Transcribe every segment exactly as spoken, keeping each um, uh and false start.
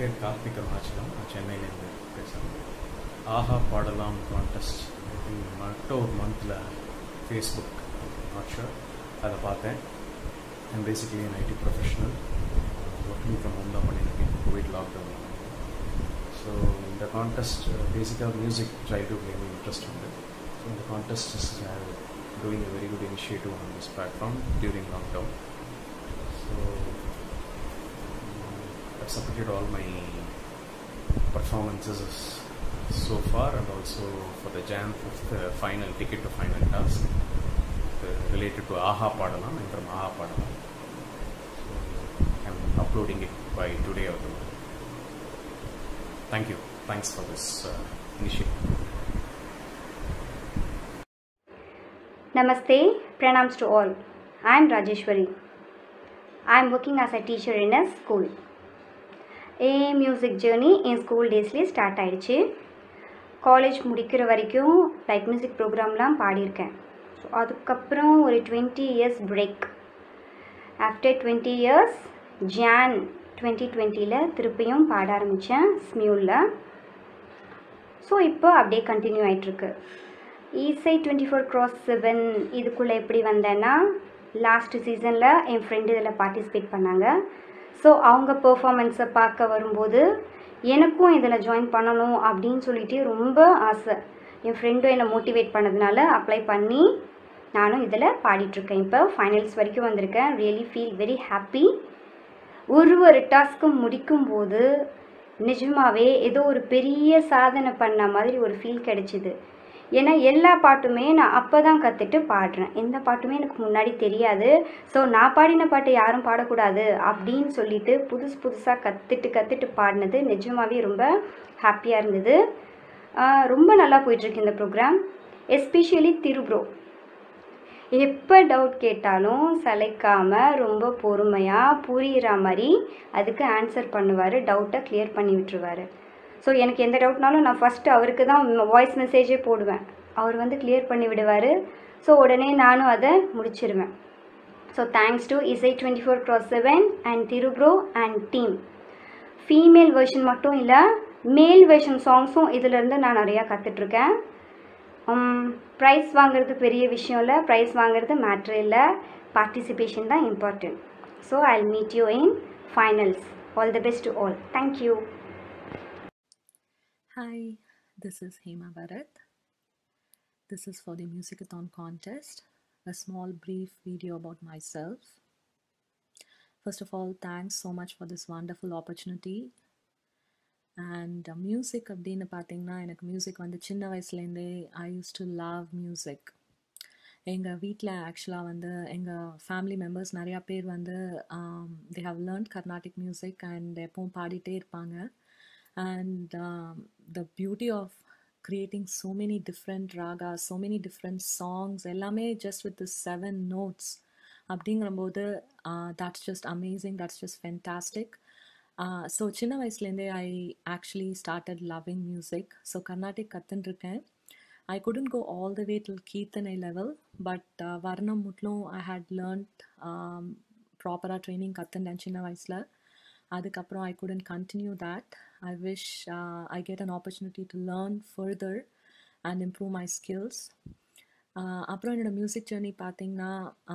பேர் கார்த்திக் அருணாச்சலம். நான் சென்னையிலேருந்து பேசுகிறேன். ஆஹா பாடலாம் கான்டெஸ்ட் அக்டோபர் மந்தில் ஃபேஸ்புக் நாட் ஷூர் அதை பார்த்தேன். I'm basically an IT professional, working from home தான் பண்ணியிருக்கேன் கோவிட் லாக்டவுன். ஸோ இந்த கான்டெஸ்ட் பேசிக்காக மியூசிக் சைல்டுஹுட்லேருந்து இன்ட்ரெஸ்ட் உண்டு. ஸோ இந்த contest is doing a very good initiative on this platform during lockdown. So I've submitted all my performances so far, and also for the January fifth uh, final ticket to final task uh, related to Aha Padalam and from Aha Padalam. So I'm uploading it by today or tomorrow. Thank you. Thanks for this uh, initiative. Namaste, pranams to all. I am Rajeshwari. I am working as a teacher in a school. A music journey in school daysலேயே start ஆகிடுச்சு. College முடிக்கிற வரைக்கும் light music ப்ரோக்ராம்லாம் பாடியிருக்கேன். So அதுக்கப்புறம் ஒரு twenty years break. After twenty years ஜான் twenty டுவெண்ட்டியில் திருப்பியும் பாட ஆரம்பித்தேன் ஸ்மியூலில். ஸோ இப்போ அப்படியே கண்டினியூ ஆகிட்டுருக்கு. இசை டுவெண்ட்டி ஃபோர் க்ராஸ் செவன் இதுக்குள்ளே எப்படி வந்தேன்னா, லாஸ்ட் சீசனில் என் ஃப்ரெண்டு இதில் பார்ட்டிசிபேட் பண்ணாங்க. ஸோ அவங்க பெர்ஃபார்மன்ஸை பார்க்க வரும்போது எனக்கும் இதில் ஜாயின் பண்ணணும் அப்படின்னு சொல்லிட்டு ரொம்ப ஆசை. என் ஃப்ரெண்டும் என்னை மோட்டிவேட் பண்ணதுனால அப்ளை பண்ணி நானும் இதில் பாடிட்டுருக்கேன். இப்போ ஃபைனல்ஸ் வரைக்கும் வந்திருக்கேன். Really feel very happy. ஒரு ஒரு டாஸ்க்கும் முடிக்கும்போது நிஜமாகவே ஏதோ ஒரு பெரிய சாதனை பண்ண மாதிரி ஒரு ஃபீல் கிடைச்சிது. ஏன்னா எல்லா பாட்டுமே நான் அப்போ தான் கற்றுட்டு பாடுறேன். எந்த பாட்டுமே எனக்கு முன்னாடி தெரியாது. ஸோ நான் பாடின பாட்டை யாரும் பாடக்கூடாது அப்படின்னு சொல்லிட்டு புதுசு புதுசாக கற்றுட்டு கற்றுட்டு பாடினது நிஜமாகவே ரொம்ப ஹாப்பியாக இருந்தது. ரொம்ப நல்லா போயிட்டுருக்கு இந்த ப்ரோக்ராம். எஸ்பெஷலி திருப்ரோ எப்போ டவுட் கேட்டாலும் சளைக்காமல் ரொம்ப பொறுமையாக புரிகிற மாதிரி அதுக்கு ஆன்சர் பண்ணுவார், டவுட்டை கிளியர் பண்ணி விட்டுருவார். ஸோ எனக்கு எந்த டவுட்னாலும் நான் ஃபஸ்ட்டு அவருக்கு தான் வாய்ஸ் மெசேஜே போடுவேன். அவர் வந்து கிளியர் பண்ணி விடுவார். ஸோ உடனே நானும் அதை முடிச்சிருவேன். So thanks to Isai twenty four cross seven and Thiru bro and team. Female version மட்டும் இல்லை, மேல் வெர்ஷன் சாங்ஸும் இதிலேருந்து நான் நிறையா கற்றுட்ருக்கேன். ப்ரைஸ் வாங்குறது பெரிய விஷயம் இல்லை, ப்ரைஸ் வாங்குறது மேட்ரு இல்லை, பார்ட்டிசிபேஷன் தான் important. So I will meet you in finals. All the best to all. Thank you. Hi, this is Hema Bharat. This is for the Musicathon contest, a small brief video about myself. First of all, thanks so much for this wonderful opportunity. And uh, music அப்படினு பார்த்தீங்கன்னா எனக்கு music வந்து சின்ன வயசுலேருந்தே I use to love music. எங்கள் வீட்டில் ஆக்சுவலாக வந்து எங்கள் ஃபேமிலி மெம்பர்ஸ் நிறையா பேர் வந்து they have learned Carnatic music and எப்பவும் பாடிட்டே இருப்பாங்க. And um, the beauty of creating so many different ragas, so many different songs, ellame just with the seven notes அப்படிங்கும்போது uh, that's just amazing, that's just fantastic. uh, so சின்ன வயசுலேருந்தே I actually started loving music. so Carnatic கற்றுருக்கேன். I couldn't go all the way till கீர்த்தனை level, but uh, வர்ணம் முட்லும் I had learned um, ப்ராப்பராக training கற்றுண்டேன் சின்ன வயசில். அதுக்கப்புறம் I couldn't continue that. I wish uh, I get an opportunity to learn further and improve my skills. Uh, அப்புறம் என்னோட மியூசிக் ஜர்னி பார்த்தீங்கன்னா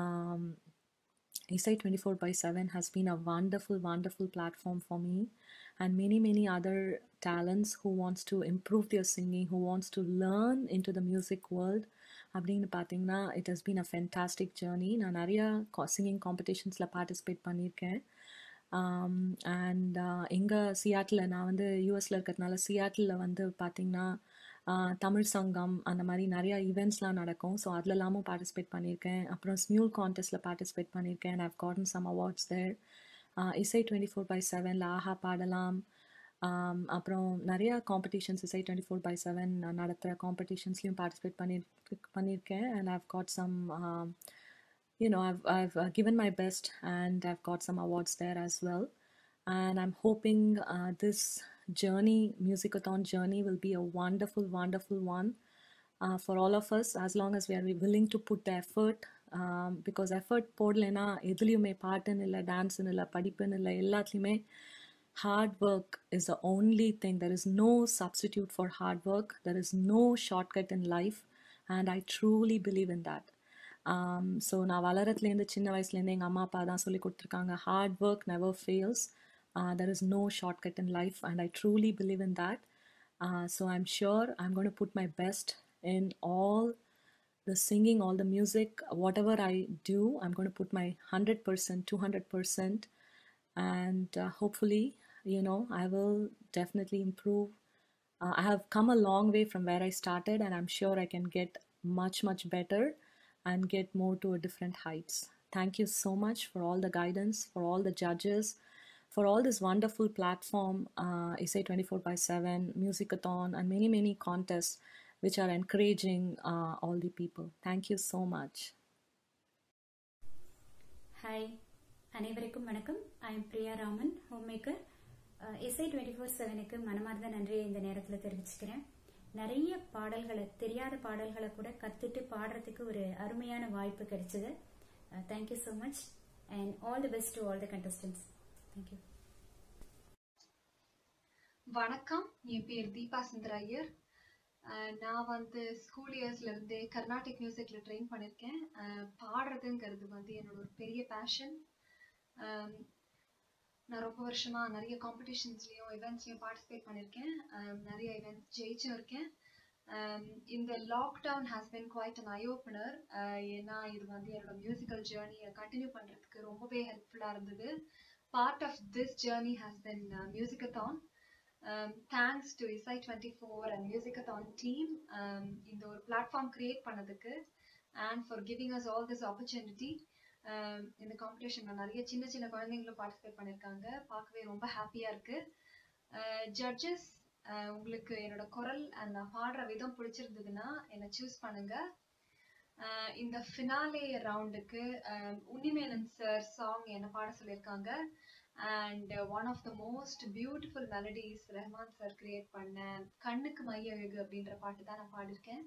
Isai twenty four by seven has been a wonderful wonderful platform for me and many many other talents who wants to improve their singing, who wants to learn into the music world. அப்படின்னு பார்த்தீங்கன்னா it has been a fantastic journey. நான் நிறையா singing காம்படிஷன்ஸில் participate பண்ணியிருக்கேன். And எங்கே Seattle நான் வந்து யூஎஸில் இருக்கிறதுனால சியாட்டில் வந்து பார்த்திங்கன்னா தமிழ் சங்கம் அந்த மாதிரி நிறையா ஈவெண்ட்ஸ்லாம் நடக்கும். ஸோ அதிலலாமும் பார்ட்டிசிபேட் பண்ணியிருக்கேன். அப்புறம் ஸ்மியூல் கான்டெஸ்ட்டில் பார்ட்டிசிபேட் பண்ணியிருக்கேன். I've gotten some awards there. Isai twenty four by செவனில் ஆஹா பாடலாம், அப்புறம் நிறையா காம்படிஷன்ஸ் இசை டுவெண்ட்டி ஃபோர் பை செவன் நடத்துகிற காம்படிஷன்ஸ்லையும் பார்ட்டிசிபேட் பண்ணி பண்ணியிருக்கேன். And I've got some you know I've, I've uh, given my best and I've got some awards there as well. And I'm hoping uh, this journey, Musicathon journey, will be a wonderful wonderful one uh, for all of us, as long as we are willing to put the effort. um, because effort போடலைன்னா எதுலேயுமே பாட்டுன்னு இல்லை, டான்ஸுன்னு இல்லை, படிப்புன்னு இல்லை, எல்லாத்துலேயுமே hard work is the only thing. There is no substitute for hard work. There is no shortcut in life, and I truly believe in that. Um, so நான் வளரத்துலேருந்து சின்ன வயசுலேருந்து எங்கள் அம்மா அப்பா தான் சொல்லி கொடுத்துருக்காங்க, hard work never fails. There is no shortcut in life, and I truly believe in that. Uh, so I'm sure I'm going to put my best in all the singing, all the music, whatever I do. I'm going to put my one hundred percent, two hundred percent, and uh, hopefully, you know, I will definitely improve. uh, I have come a long way from where I started, and I'm sure I can get much much better and get more to a different heights. Thank you so much for all the guidance, for all the judges, for all this wonderful platform, uh, S A twenty-four by seven, Musicathon, and many many contests which are encouraging uh, all the people. Thank you so much. Hi, அனைவருக்கும் வணக்கம். I am Priya Raman, home maker. S I twenty four செவனுக்கு மனமார்ந்த நன்றியை இந்த நேரத்தில் தெரிவிச்சுக்கிறேன். நிறைய பாடல்களை, தெரியாத பாடல்களை கூட கற்றுட்டு பாடுறதுக்கு ஒரு அருமையான வாய்ப்பு கிடைச்சது. Thank you so much and all the best to all the contestants. Thank you. வணக்கம், என் பேர் தீபா சுந்தர் ஐயர். நான் வந்து ஸ்கூல் இயர்ஸ்லேருந்தே கர்நாடிக் மியூசிக்கில் ட்ரெயின் பண்ணியிருக்கேன். பாடுறதுங்கிறது வந்து என்னோட ஒரு பெரிய பேஷன். நான் ரொம்ப வருஷமாக நிறைய காம்படிஷன்ஸ்லேயும் இவெண்ட்ஸ்லையும் பார்ட்டிசிபேட் பண்ணியிருக்கேன். நிறைய இவெண்ட்ஸ் ஜெயிச்சும் இருக்கேன். இந்த lockdown has been quite an eye opener. ஏன்னா இது வந்து என்னோட மியூசிக்கல் ஜேர்னியை கண்டினியூ பண்ணுறதுக்கு ரொம்பவே ஹெல்ப்ஃபுல்லாக இருந்தது. Part of this journey has been மியூசிக்கத்தான். Thanks to S I twenty-four and மியூசிக்கத்தான் டீம் இந்த ஒரு பிளாட்ஃபார்ம் கிரியேட் பண்ணதுக்கு and for giving us all this opportunity. இந்த காம்படிஷனில் நிறைய சின்ன சின்ன குழந்தைங்களும் பார்ட்டிசிபேட் பண்ணியிருக்காங்க. பார்க்கவே ரொம்ப ஹாப்பியாக இருக்குது. ஜட்ஜஸ், உங்களுக்கு என்னோட குரல் அண்ட் நான் பாடுற விதம் பிடிச்சிருந்ததுன்னா என்னை சூஸ் பண்ணுங்கள். இந்த ஃபினாலே ரவுண்டுக்கு உன்னிமேனன் சார் சாங் என்னை பாட சொல்லியிருக்காங்க. And one of the most beautiful melodies Rahman sir create பண்ண கண்ணுக்கு மைய வெகு அப்படின்ற பாட்டு தான் நான் பாடியிருக்கேன்.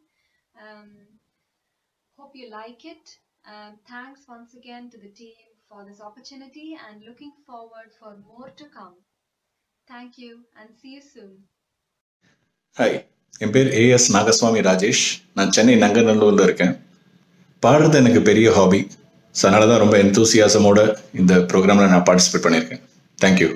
Hope you like it. Um, thanks once again to the team for this opportunity and looking forward for more to come. Thank you and see you soon. Hi, என் பேர் ஏஎஸ் நாகசுவாமி ராஜேஷ். நான் சென்னை நங்கநல்லூரில் இருக்கேன். பாடுறது எனக்கு பெரிய ஹாபி. ஸோ அதனால தான் ரொம்ப எந்தூசியாசமோட இந்த ப்ரோக்ராமில் நான் பார்ட்டிசிபேட் பண்ணியிருக்கேன். தேங்க்யூ.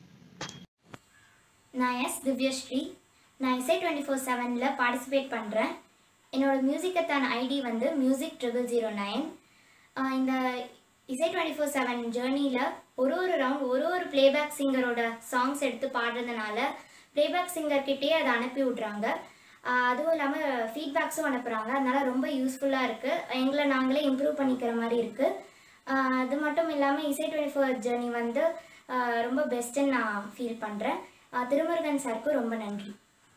நான் எஸ் திவ்யஸ்ரீ. நான் S I twenty-four செவனில் பார்ட்டிசிபேட் பண்ணுறேன். என்னோட மியூசிக்கத்தான ஐடி வந்து மியூசிக் ட்ரிபிள் ஜீரோ நைன். இந்த S I twenty-four செவன் ஜேர்னியில் ஒரு ஒரு ரவுண்ட் ஒரு ஒரு பிளேபேக் சிங்கரோட சாங்ஸ் எடுத்து பாடுறதுனால பிளேபேக் சிங்கர்கிட்டயே அதை அனுப்பி விட்றாங்க. அதுவும் இல்லாமல் ஃபீட்பேக்ஸும் அனுப்புகிறாங்க. அதனால் ரொம்ப யூஸ்ஃபுல்லாக இருக்குது. எங்களை நாங்களே இம்ப்ரூவ் பண்ணிக்கிற மாதிரி இருக்குது. அது மட்டும் இல்லாமல் S I twenty-four ஜேர்னி வந்து ரொம்ப பெஸ்ட்டுன்னு நான் ஃபீல் பண்ணுறேன். திருமுருகன் சாருக்கு ரொம்ப நன்றி.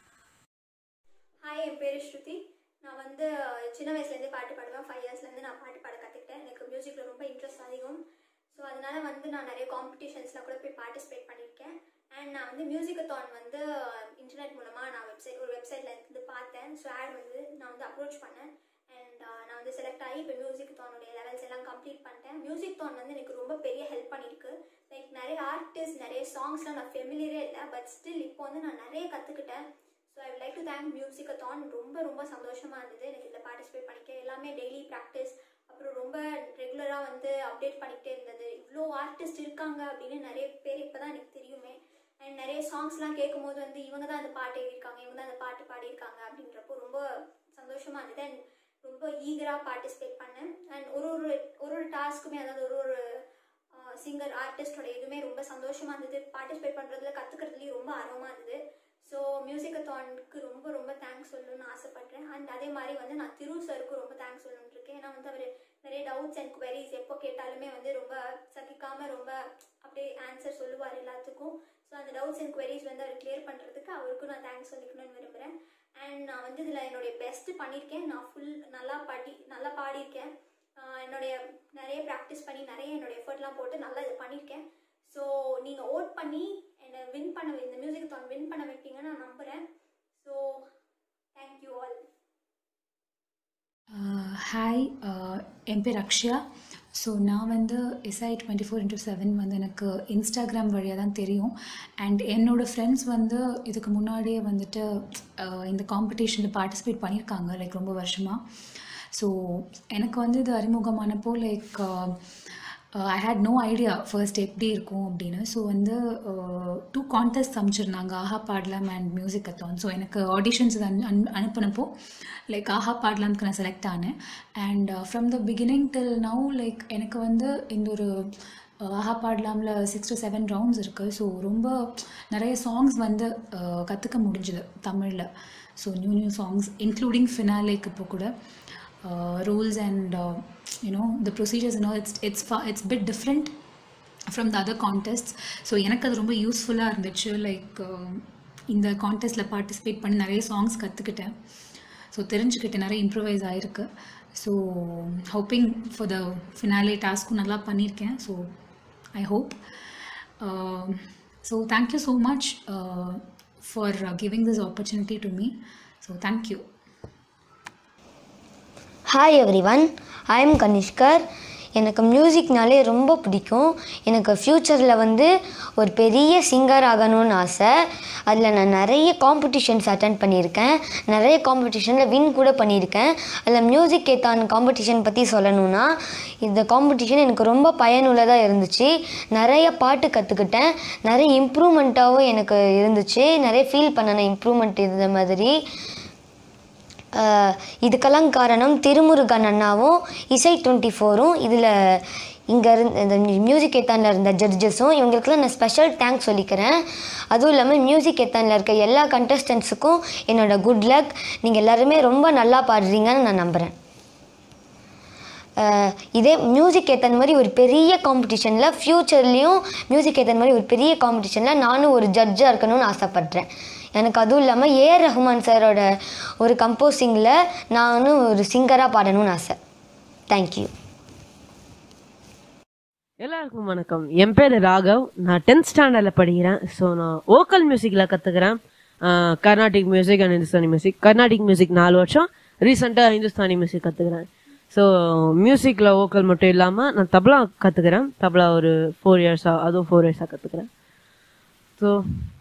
ஹாய், என் பேர் ஸ்ருதி. நான் வந்து சின்ன வயசுலேருந்தே பாட்டு பாடுவேன். ஃபைவ் இயர்ஸ்லேருந்து நான் பாட்டு பாட கற்றுக்கிட்டேன். எனக்கு மியூசிக்கில் ரொம்ப இன்ட்ரெஸ்ட் அதிகம். ஸோ அதனால் வந்து நான் நிறைய காம்படிஷன்ஸில் கூட போய் பார்ட்டிசிபேட் பண்ணியிருக்கேன். அண்ட் நான் வந்து மியூசிக்கத்தான் வந்து இன்டர்நெட் மூலமாக நான் வெப்சைட் ஒரு வெப்சைட்டில் இருந்து பார்த்தேன். ஸோ ஆட் வந்து நான் வந்து அப்ரோச் பண்ணேன். அண்ட் நான் வந்து செலக்ட் ஆகி இப்போ மியூசிக்கத்தானுடைய லெவல்ஸ் எல்லாம் கம்ப்ளீட் பண்ணிட்டேன். மியூசிக்கத்தான் வந்து எனக்கு ரொம்ப பெரிய ஹெல்ப் பண்ணியிருக்கு. லைக் நிறைய ஆர்டிஸ்ட், நிறைய சாங்ஸ்லாம் நான் ஃபெமிலியரே இல்லை. பட் ஸ்டில் இப்போ வந்து நான் நிறைய கற்றுக்கிட்டேன். So I would like to thank மியூசிக்கத்தான். ரொம்ப ரொம்ப சந்தோஷமாக இருந்தது எனக்கு இதில் பார்ட்டிசிபேட் பண்ணிக்க. எல்லாமே டெய்லி ப்ராக்டிஸ், அப்புறம் ரொம்ப ரெகுலராக வந்து அப்டேட் பண்ணிக்கிட்டே இருந்தது. இவ்வளோ ஆர்டிஸ்ட் இருக்காங்க அப்படின்னு நிறைய பேர் இப்போ தான் எனக்கு தெரியுமே. அண்ட் நிறைய சாங்ஸ்லாம் கேட்கும் போது வந்து இவங்க தான் அந்த பாட்டு எழுதியிருக்காங்க, இவங்க தான் அந்த பாட்டு பாடியிருக்காங்க அப்படின்றப்போ ரொம்ப சந்தோஷமாக இருந்தது. அண்ட் ரொம்ப ஈகராக பார்ட்டிசிபேட் பண்ணேன். அண்ட் ஒரு ஒரு ஒரு ஒரு டாஸ்க்குமே, அதாவது ஒரு ஒரு சிங்கர் ஆர்டிஸ்டோட இதுவுமே ரொம்ப சந்தோஷமாக இருந்தது. பார்ட்டிசிபேட் பண்ணுறதுல கற்றுக்கிறதுலேயும் ரொம்ப ஆர்வமாக இருந்தது. ஸோ மியூசிக்கத்தானுக்கு ரொம்ப ரொம்ப தேங்க்ஸ் சொல்லணும்னு ஆசைப்பட்றேன். அண்ட் அதே மாதிரி வந்து நான் திரு சருக்கு ரொம்ப தேங்க்ஸ் சொல்லணும்னு இருக்கேன். ஏன்னா வந்து அவர் நிறைய டவுட்ஸ் அண்ட் குவரிஸ் எப்போ கேட்டாலுமே வந்து ரொம்ப சகிக்காமல் ரொம்ப அப்படியே ஆன்சர் சொல்லுவார் எல்லாத்துக்கும். ஸோ அந்த டவுட்ஸ் அண்ட் குவரிஸ் வந்து அவர் கிளியர் பண்ணுறதுக்கு அவருக்கும் நான் தேங்க்ஸ் சொல்லிக்கணும்னு விரும்புகிறேன். அண்ட் நான் வந்து இதில் என்னுடைய பெஸ்ட்டு பண்ணியிருக்கேன். நான் ஃபுல் நல்லா பாடி நல்லா பாடியிருக்கேன். என்னுடைய நிறைய ப்ராக்டிஸ் பண்ணி நிறைய என்னுடைய எஃபர்ட்லாம் போட்டு நல்லா இது பண்ணியிருக்கேன். ஸோ நீங்கள் ஓட் பண்ணி என்னை வின் பண்ண, இந்த மியூசிக்கத்தான் வின் பண்ண வைப்பீங்கன்னு நான் நம்புகிறேன். So thank you all. ஹாய், என் பேர் அக்ஷயா. ஸோ நான் வந்து S I twenty four into seven வந்து எனக்கு இன்ஸ்டாகிராம் வழியாக தான் தெரியும். அண்ட் என்னோடய ஃப்ரெண்ட்ஸ் வந்து இதுக்கு முன்னாடியே வந்துட்டு அஹ், இந்த காம்படிஷனில் பார்ட்டிசிபேட் பண்ணியிருக்காங்க லைக் ரொம்ப வருஷமாக. ஸோ எனக்கு வந்து இது அறிமுகமானப்போ like I had no idea first எப்படி இருக்கும் அப்படின்னு. ஸோ வந்து டூ கான்டெஸ்ட் அமைச்சிருந்தாங்க, Aaha Paadalaam and Musikathon. So எனக்கு ஆடிஷன்ஸ் இது அனு அனு அனுப்பினப்போ லைக் ஆஹா பாடலாம்க்கு நான் செலக்ட் ஆனேன். And from the beginning till now like எனக்கு வந்து இந்த ஒரு அஹ், ஆஹா பாடலாமில் சிக்ஸ் டு செவன் ரவுண்ட்ஸ் இருக்குது. ஸோ ரொம்ப நிறைய சாங்ஸ் வந்து கற்றுக்க முடிஞ்சுது தமிழில். So new new songs including ஃபினாலேக்கு இப்போ கூட uh, rules and uh, you know the procedures and all, it's it's far, it's a bit different from the other contests. So எனக்கு அது ரொம்ப யூஸ்ஃபுல்லாக இருந்துச்சு. லைக் இந்த கான்டெஸ்ட்டில் பார்ட்டிசிபேட் பண்ணி நிறைய சாங்ஸ் கற்றுக்கிட்டேன். ஸோ தெரிஞ்சுக்கிட்டேன், நிறைய இம்ப்ரூவைஸ் ஆகிருக்கு. So hoping for the finale டாஸ்க்கும் நல்லா பண்ணியிருக்கேன். So I hope. So thank you so much for giving this opportunity to me. So thank you. Hi everyone, I am Kanishkar. எனக்கு மியூசிக்னாலே ரொம்ப பிடிக்கும். எனக்கு ஃப்யூச்சரில் வந்து ஒரு பெரிய சிங்கர் ஆகணும்னு ஆசை. அதில் நான் நிறைய காம்படிஷன்ஸ் அட்டெண்ட் பண்ணியிருக்கேன், நிறைய காம்படிஷனில் வின் கூட பண்ணியிருக்கேன். அதில் மியூசிக் ஏத்தான் காம்படிஷன் பற்றி சொல்லணும்னா, இந்த காம்படிஷன் எனக்கு ரொம்ப பயனுள்ளதாக இருந்துச்சு. நிறைய பாட்டு கற்றுக்கிட்டேன், நிறைய இம்ப்ரூவ்மெண்ட்டாகவும் எனக்கு இருந்துச்சு. நிறைய ஃபீல் பண்ண இம்ப்ரூவ்மெண்ட் இருந்த மாதிரி. இதுக்கெல்லாம் காரணம் திருமுருகன் அண்ணாவும் இசை டுவெண்ட்டி ஃபோரும் இதில் இங்கே இருந்த இந்த மியூசிக் ஏத்தானில் இருந்த ஜட்ஜஸும் இவங்களுக்கெல்லாம் நான் ஸ்பெஷல் தேங்க்ஸ் சொல்லிக்கிறேன். அதுவும் இல்லாமல் மியூசிக் ஏத்தானில் இருக்க எல்லா கண்டஸ்டன்ஸுக்கும் என்னோடய குட் லக். நீங்கள் எல்லாருமே ரொம்ப நல்லா பாடுறீங்கன்னு நான் நம்புகிறேன். இதே மியூசிக் ஏத்தன் மாதிரி ஒரு பெரிய காம்படிஷனில் ஃப்யூச்சர்லேயும் மியூசிக் ஏத்தன் மாதிரி ஒரு பெரிய காம்படிஷனில் நானும் ஒரு ஜட்ஜாக இருக்கணும்னு ஆசைப்பட்றேன். எனக்கு அதுவும் இல்லாமல் ஏ ஆர் ரஹ்மான் சாரோட ஒரு கம்போசிங்கில் நானும் ஒரு சிங்கராக பாடணும்னு ஆசை. தேங்க்யூ. எல்லாருக்கும் வணக்கம். என் பேர் ராகவ். நான் டென்த் ஸ்டாண்டர்டில் படிக்கிறேன். ஸோ நான் வோக்கல் மியூசிக்கில் கற்றுக்கிறேன். Carnatic music and Hindustani music. Carnatic music நாலு வருஷம், ரீசெண்டாக ஹிந்துஸ்தானி மியூசிக் கற்றுக்கிறேன். ஸோ மியூசிக்கில் வோக்கல் மட்டும் இல்லாமல் நான் தபலா கற்றுக்கிறேன். தபலா ஒரு ஃபோர் இயர்ஸாக அதுவும் ஃபோர் இயர்ஸாக கற்றுக்கிறேன். ஸோ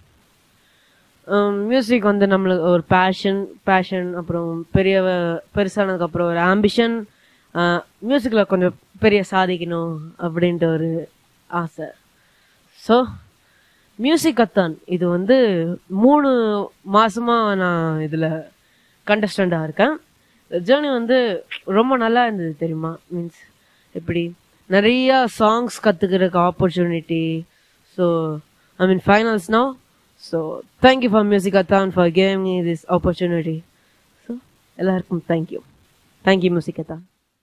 மியூசிக் வந்து நம்மளுக்கு ஒரு பேஷன் பேஷன் அப்புறம் பெரிய பெருசானதுக்கப்புறம் ஒரு ஆம்பிஷன், மியூசிக்கில் கொஞ்சம் பெரிய சாதிக்கணும் அப்படின்ட்டு ஒரு ஆசை. ஸோ மியூசிக் அத்தான் இது வந்து மூணு மாதமாக நான் இதில் கண்டஸ்டண்ட்டாக இருக்கேன். ஜேர்னி வந்து ரொம்ப நல்லா இருந்தது தெரியுமா. மீன்ஸ் எப்படி நிறையா சாங்ஸ் கற்றுக்கிறதுக்கு opportunity. So I mean finals now. So thank you for Musikathon for giving me this opportunity. So எல்லாருக்கும் thank you. Thank you Musikathon.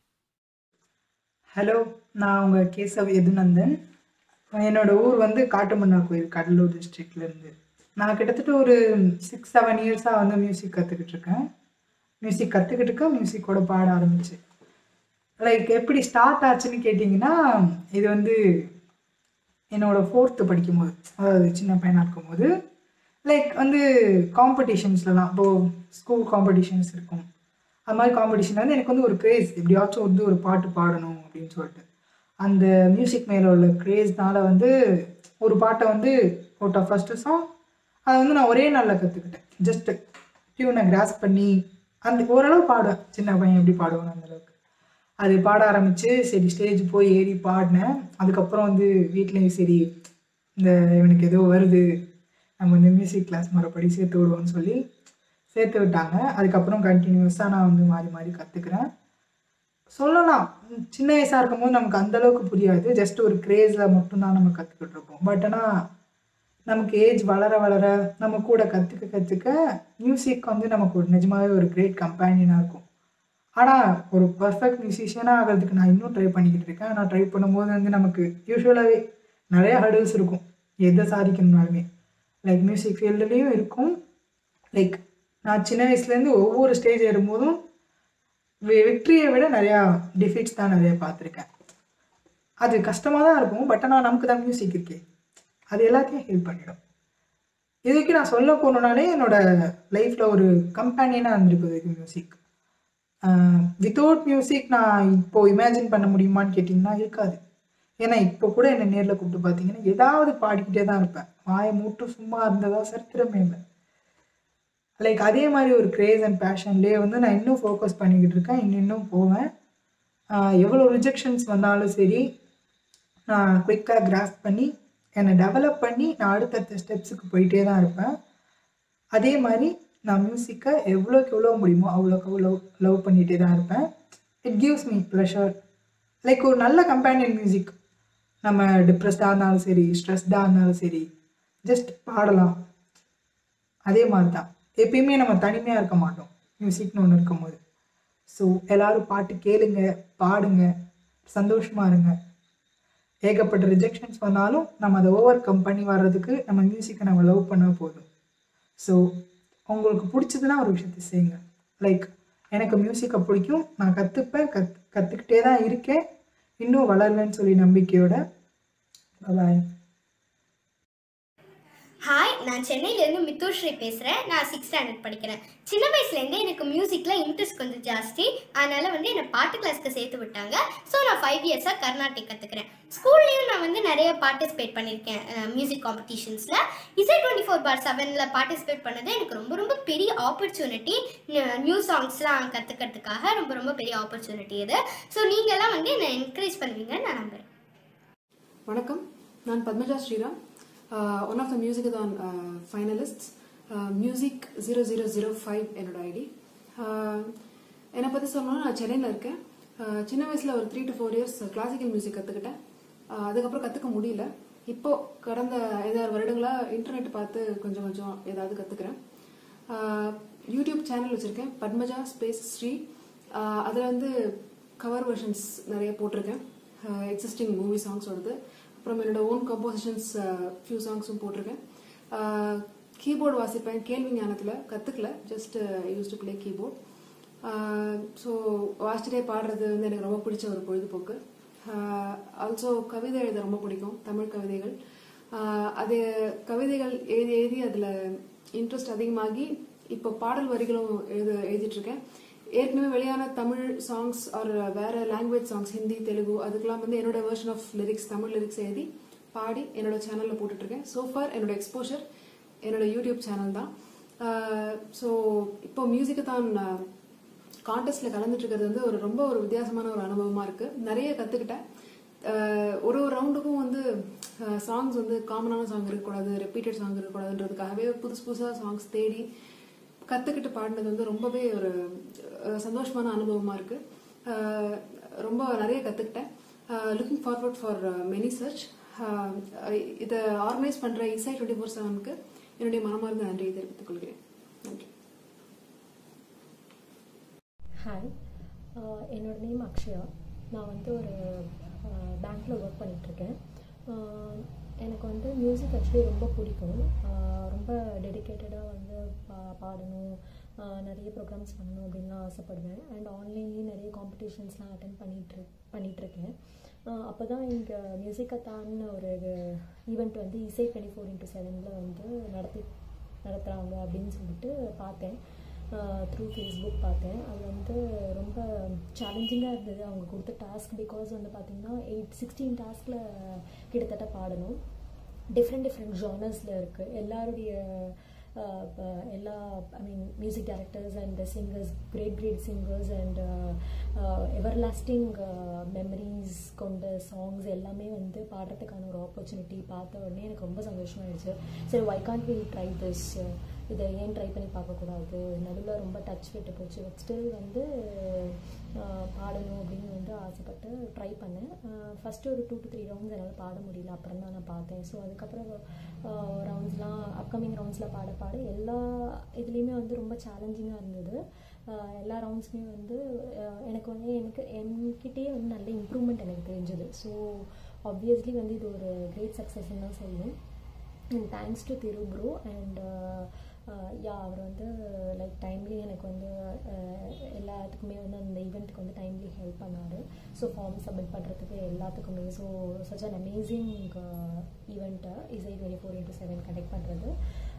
ஹலோ, நான் உங்கள் கேசவ் எதுநந்தன். என்னோட ஊர் வந்து காட்டுமன்னார் கோயில், கடலூர் டிஸ்ட்ரிக்ட்லேருந்து. நான் கிட்டத்தட்ட ஒரு சிக்ஸ் செவன் இயர்ஸாக வந்து மியூசிக் கற்றுக்கிட்டு இருக்கேன். மியூசிக் கற்றுக்கிட்டு இருக்கேன், மியூசிக்கோட பாட ஆரம்பிச்சு. லைக் எப்படி ஸ்டார்ட் ஆச்சுன்னு கேட்டிங்கன்னா, இது வந்து என்னோடய ஃபோர்த்து படிக்கும்போது, அதாவது சின்ன பையனாக இருக்கும்போது லைக் வந்து காம்படிஷன்ஸ்லாம், இப்போது ஸ்கூல் காம்படிஷன்ஸ் இருக்கும், அது மாதிரி காம்படிஷன் வந்து எனக்கு வந்து ஒரு க்ரேஸ், எப்படியாச்சும் வந்து ஒரு பாட்டு பாடணும் அப்படின்னு சொல்லிட்டு அந்த மியூசிக் மேலே உள்ள க்ரேஸ்னால வந்து ஒரு பாட்டை வந்து அவுட் ஆஃப் ஃபஸ்ட்டு சாங் அதை வந்து நான் ஒரே நாளில் கற்றுக்கிட்டேன். ஜஸ்ட்டு டியூனை கிராஸ் பண்ணி அந்த ஓரளவு பாடுவேன். சின்ன பையன் எப்படி பாடுவேன் அந்தளவுக்கு அது பாட ஆரம்பித்து சரி ஸ்டேஜ் போய் ஏறி பாடினேன். அதுக்கப்புறம் வந்து வீட்லேயும் சரி இந்த இவனுக்கு ஏதோ வருது, நம்ம வந்து மியூசிக் கிளாஸ் மறுபடி சேர்த்து விடுவோம்னு சொல்லி சேர்த்து விட்டாங்க. அதுக்கப்புறம் கண்டினியூஸாக நான் வந்து மாறி மாறி கற்றுக்கிறேன். சொல்லலாம் சின்ன வயசாக இருக்கும்போது நமக்கு அந்தளவுக்கு புரியாது, ஜஸ்ட் ஒரு க்ரேஸில் மட்டும்தான் நம்ம கற்றுக்கிட்டு இருப்போம். பட் ஆனால் நமக்கு ஏஜ் வளர வளர நம்ம கூட கற்றுக்க கற்றுக்க மியூசிக் வந்து நமக்கு ஒரு நிஜமாகவே ஒரு கிரேட் கம்பேனியனாக இருக்கும். ஆனால் ஒரு பர்ஃபெக்ட் மியூசிஷியனாக ஆகிறதுக்கு நான் இன்னும் ட்ரை பண்ணிக்கிட்டு இருக்கேன். நான் ட்ரை பண்ணும்போது வந்து நமக்கு யூஸ்வலாகவே நிறையா ஹர்டில்ஸ் இருக்கும் எதை சாதிக்கணும்னாலுமே. லைக் மியூசிக் ஃபீல்டுலேயும் இருக்கும். லைக் நான் சின்ன வயசுலேருந்து ஒவ்வொரு ஸ்டேஜ் ஏறும்போதும் விக்ட்ரியை விட நிறையா டிஃபீட்ஸ் தான் நிறையா பார்த்துருக்கேன். அது கஷ்டமாக தான் இருக்கும். பட் ஆனால் நமக்கு தான் மியூசிக் இருக்கே, அது எல்லாத்தையும் ஹெல்ப் பண்ணிடும். இதுக்கு நான் சொல்ல போனோன்னாலே என்னோடய லைஃப்பில் ஒரு கம்பேனியனாக இருந்திருக்கு இதுக்கு மியூசிக். வித்தவுட் மியூசிக் நான் இப்போது இமேஜின் பண்ண முடியுமான்னு கேட்டிங்கன்னா இருக்காது. ஏன்னா இப்போ கூட என்னை நேரில் கூப்பிட்டு பார்த்தீங்கன்னா ஏதாவது பாடிக்கிட்டே தான் இருப்பேன். வாயை மூட்டு சும்மா இருந்ததா சரித்திரமே இல்லை. லைக் அதே மாதிரி ஒரு கிரேஸ் அண்ட் பேஷன்லேயே வந்து நான் இன்னும் ஃபோக்கஸ் பண்ணிக்கிட்டு இருக்கேன். இன்னும் இன்னும் போவேன். எவ்வளோ ரிஜெக்ஷன்ஸ் வந்தாலும் சரி, நான் குயிக்காக கிராஸ்ப் பண்ணி என்னை டெவலப் பண்ணி நான் அடுத்தடுத்த ஸ்டெப்ஸுக்கு போயிட்டே தான் இருப்பேன். அதே மாதிரி நான் மியூசிக்கை எவ்வளோக்கு எவ்வளோ முடியுமோ அவ்வளோக்கு அவ்வளோ லவ் பண்ணிகிட்டே தான் இருப்பேன். It gives me pleasure. Like ஒரு நல்ல கம்பேனியன் மியூசிக். நம்ம டிப்ரெஸ்டாக இருந்தாலும் சரி, ஸ்ட்ரெஸ்டாக இருந்தாலும் சரி, ஜஸ்ட் பாடலாம். அதே மாதிரி தான் எப்பயுமே நம்ம தனிமையாக இருக்க மாட்டோம் மியூசிக்னு ஒன்று இருக்கும்போது. ஸோ எல்லோரும் பாட்டு கேளுங்க, பாடுங்க, சந்தோஷமாக இருங்க. ஏகப்பட்ட ரிஜெக்ஷன்ஸ் வந்தாலும் நம்ம அதை ஓவர் கம் பண்ணி வர்றதுக்கு நம்ம மியூசிக்கை நம்ம லவ் பண்ணால் போதும். ஸோ உங்களுக்கு பிடிச்சதுன்னா ஒரு விஷயத்தை செய்யுங்க. லைக் எனக்கு மியூசிக்கை பிடிக்கும், நான் கற்றுப்பேன், கத் கற்றுக்கிட்டே தான் இருக்கேன், இன்னும் வளருவேன்னு சொல்லி நம்பிக்கையோட. பாய். ஹாய், நான் சென்னையிலேருந்து மித்துஸ்ரீ பேசுகிறேன். நான் சிக்ஸ் ஸ்டாண்டர்ட் படிக்கிறேன். சின்ன வயசுலேருந்தே எனக்கு மியூசிக்கில் இன்ட்ரெஸ்ட் கொஞ்சம் ஜாஸ்தி. அதனால் வந்து என்னை பாட்டு கிளாஸ்க்கு சேர்த்து விட்டாங்க. ஸோ நான் ஃபைவ் இயர்ஸாக கர்நாடிக் கற்றுக்கிறேன். ஸ்கூல்லேயும் நான் வந்து நிறைய பார்ட்டிசிபேட் பண்ணியிருக்கேன் மியூசிக் காம்படிஷன்ஸில். இசை டுவெண்ட்டி ஃபோர் பார் செவனில் பார்ட்டிசிபேட் பண்ணது எனக்கு ரொம்ப ரொம்ப பெரிய ஆப்பர்ச்சுனிட்டி. நியூ சாங்ஸ்லாம் கற்றுக்கிறதுக்காக ரொம்ப ரொம்ப பெரிய ஆப்பர்ச்சுனிட்டி இது. ஸோ நீங்கள்லாம் வந்து என்னை என்கரேஜ் பண்ணுவீங்கன்னு நான் நம்புகிறேன். வணக்கம், நான் Padmaja Sriram, one of the Musikathon finalists. Music zero zero zero five என்னோட ஐடி. என்னை பற்றி சொல்லணும்னா நான் சென்னையில் இருக்கேன். சின்ன வயசில் ஒரு three to four years classical music கற்றுக்கிட்டேன். அதுக்கப்புறம் கற்றுக்க முடியல. இப்போது கடந்த ஐதாறு வருடங்களாக இன்டர்நெட் பார்த்து கொஞ்சம் கொஞ்சம் ஏதாவது கற்றுக்கிறேன். யூடியூப் சேனல் வச்சுருக்கேன், பத்மஜா ஸ்பேஸ் ஸ்ரீ. அதில் வந்து கவர் வெர்ஷன்ஸ் நிறைய போட்டிருக்கேன், எக்ஸிஸ்டிங் மூவி சாங்ஸோடது. அப்புறம் என்னோட ஓன் கம்போசிஷன்ஸ் ஃபியூ சாங்ஸும் போட்டிருக்கேன். கீபோர்டு வாசிப்பேன். கேள்வி ஞானத்தில் கற்றுக்கல, just use to play keyboard. So வாசிச்சுட்டே பாடுறது வந்து எனக்கு ரொம்ப பிடிச்ச ஒரு பொழுதுபோக்கு. ஆல்சோ கவிதை எழுத ரொம்ப பிடிக்கும், தமிழ் கவிதைகள். அது கவிதைகள் எழுதி எழுதி அதில் இன்ட்ரெஸ்ட் அதிகமாகி இப்போ பாடல் வரிகளும் எழுத எழுதிட்டுருக்கேன். ஏற்கனவே வெளியான தமிழ் சாங்ஸ் ஆர் வேற லாங்குவேஜ் சாங்ஸ், ஹிந்தி, தெலுங்கு, அதுக்கெல்லாம் வந்து என்னோட version of lyrics, Tamil lyrics எழுதி பாடி என்னோட சேனலில் போட்டுட்ருக்கேன். சோஃபார் என்னோட எக்ஸ்போஷர் என்னோட யூடியூப் சேனல் தான். ஸோ இப்போ மியூசிக்கு தான் கான்டெஸ்ட்டில் கலந்துட்டு இருக்கிறது வந்து ஒரு ரொம்ப ஒரு வித்தியாசமான ஒரு அனுபவமாக இருக்குது. நிறைய கற்றுக்கிட்டேன். ஒரு ஒரு ரவுண்டுக்கும் வந்து சாங்ஸ் வந்து காமனான சாங் இருக்கக்கூடாது, ரெப்பீட்டட் சாங் இருக்கக்கூடாதுன்றதுக்காகவே புதுசு புதுசாக சாங்ஸ் தேடி கற்றுக்கிட்டு பாடினது வந்து ரொம்பவே ஒரு சந்தோஷமான அனுபவமாக இருக்குது. ரொம்ப நிறைய கற்றுக்கிட்டேன். லுக்கிங் ஃபார்வர்ட் ஃபார் மெனி சர்ச். இதை ஆர்கனைஸ் பண்ணுற இசை டுவெண்ட்டி ஃபோர் செவனுக்கு என்னுடைய மனமார்ந்த நன்றியை தெரிவித்துக் கொள்கிறேன். நன்றி. ஹாய், என்னோட நேம் அக்ஷயா. நான் வந்து ஒரு பேங்க்கில் ஒர்க் பண்ணிகிட்ருக்கேன். எனக்கு வந்து மியூசிக் ஆக்சுவலி ரொம்ப பிடிக்கும். ரொம்ப டெடிக்கேட்டடாக வந்து பா பாடணும், நிறைய ப்ரோக்ராம்ஸ் பண்ணணும் அப்படின்லாம் ஆசைப்படுவேன். அண்ட் ஆன்லைன்லேயும் நிறைய காம்படிஷன்ஸ்லாம் அட்டென்ட் பண்ணிகிட்ரு பண்ணிகிட்ருக்கேன். அப்போ தான் இங்கே மியூசிக்கத்தான்னு ஒரு ஈவெண்ட் வந்து இசை டுவெண்ட்டி ஃபோர் இன்ட்டு செவனில் வந்து நடத்தி நடத்துகிறாங்க அப்படின்னு சொல்லிட்டு பார்த்தேன். த்ரூ ஃபேஸ்புக் பார்த்தேன். அது வந்து ரொம்ப சேலஞ்சிங்காக இருந்தது அவங்க கொடுத்த டாஸ்க். பிகாஸ் வந்து பார்த்திங்கன்னா எயிட் சிக்ஸ்டீன் டாஸ்கில் கிட்டத்தட்ட பாடணும். டிஃப்ரெண்ட் டிஃப்ரெண்ட் ஜானர்ஸில் இருக்குது. எல்லாருடைய எல்லா I mean music directors and singers, great great singers and everlasting memories கொண்ட சாங்ஸ் எல்லாமே வந்து பாடுறதுக்கான ஒரு ஆப்பர்ச்சுனிட்டி பார்த்த உடனே எனக்கு ரொம்ப சந்தோஷமாகிடுச்சு. சரி, why can't we try this, இதை ஏன் ட்ரை பண்ணி பார்க்கக்கூடாது. நடுவில் ரொம்ப டச் விட்டு போச்சு. பட் ஸ்டில் வந்து பாடணும் அப்படின்னு வந்து ஆசைப்பட்டு ட்ரை பண்ணேன். ஃபஸ்ட்டு ஒரு டூ டு த்ரீ ரவுண்ட்ஸ் என்னால் பாட முடியல. அப்புறம் தான் நான் பார்த்தேன். ஸோ அதுக்கப்புறம் ரவுண்ட்ஸ்லாம் அப்கமிங் ரவுண்ட்ஸில் பாட பாட எல்லா இதுலேயுமே வந்து ரொம்ப சேலஞ்சிங்காக இருந்தது. எல்லா ரவுண்ட்ஸுமே வந்து எனக்கு வந்து எனக்கு என்கிட்டயே வந்து நல்ல இம்ப்ரூவ்மெண்ட் எனக்கு தெரிஞ்சுது. ஸோ ஆப்வியஸ்லி வந்து இது ஒரு கிரேட் சக்ஸஸ்ன்னு தான் சொல்லுவேன். And thanks to Thiru bro and yeah அவர் வந்து லைக் டைம்லி எனக்கு வந்து எல்லாத்துக்குமே வந்து அந்த ஈவெண்ட்டுக்கு வந்து டைம்லி ஹெல்ப் பண்ணார். ஸோ ஃபார்ம் சப்மிட் பண்ணுறதுக்கு எல்லாத்துக்குமே. ஸோ சச் அன் அமேசிங் ஈவெண்ட்டை Isai twenty four into seven conduct பண்ணுறது.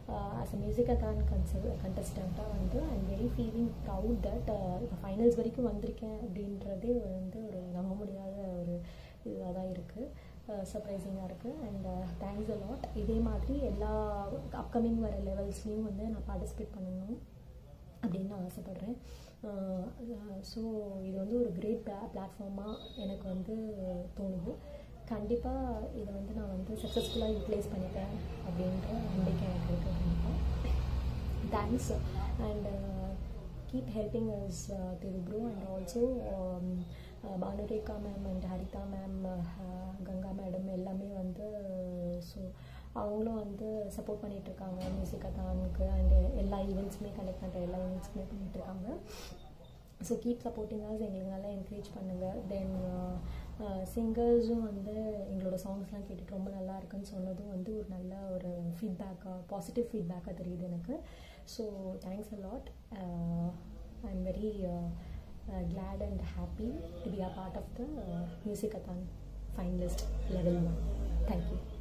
ஆஸ் அ மியூசிக்கத்தான் கன்சல் கண்டஸ்டண்ட்டாக வந்து I am very feeling proud that இப்போ ஃபைனல்ஸ் வரைக்கும் வந்திருக்கேன் அப்படின்றதே வந்து ஒரு நம்ப முடியாத ஒரு இதாக தான் இருக்குது, சர்ப்ரைசிங்காக இருக்குது. And thanks a lot. இதே மாதிரி எல்லா அப்கமிங் வர லெவல்ஸ்லேயும் வந்து நான் பார்ட்டிசிபேட் பண்ணணும் அப்படின்னு நான் ஆசைப்பட்றேன். ஸோ இது வந்து ஒரு கிரேட் பிளா பிளாட்ஃபார்மாக எனக்கு வந்து தோணுது. கண்டிப்பாக இதை வந்து நான் வந்து சக்ஸஸ்ஃபுல்லாக யூட்டிலைஸ் பண்ணிப்பேன் அப்படின்ற நம்பிக்கை எனக்கு இருக்குது. கண்டிப்பாக thanks and keep helping us Thiru bro and also Bhanurekha ma'am and Haritha ma'am, Ganga madam எல்லாமே வந்து ஸோ அவங்களும் வந்து சப்போர்ட் பண்ணிகிட்ருக்காங்க மியூசிக்கத்தானுக்கு அண்ட் எல்லா ஈவெண்ட்ஸுமே கண்டக்ட் பண்ணுற எல்லா ஈவெண்ட்ஸுமே பண்ணிகிட்ருக்காங்க. ஸோ கீப் சப்போர்ட்டிங் அஸ், எங்களுக்கு நல்லா என்கரேஜ் பண்ணுங்கள். தென் சிங்கர்ஸும் வந்து எங்களோட சாங்ஸ்லாம் கேட்டுட்டு ரொம்ப நல்லா இருக்குன்னு சொன்னதும் வந்து ஒரு நல்ல ஒரு ஃபீட்பேக்காக, பாசிட்டிவ் ஃபீட்பேக்காக தெரியுது எனக்கு. So thanks a lot. I am very glad and happy to be a part of the uh, Musicathon finalist level one. Thank you.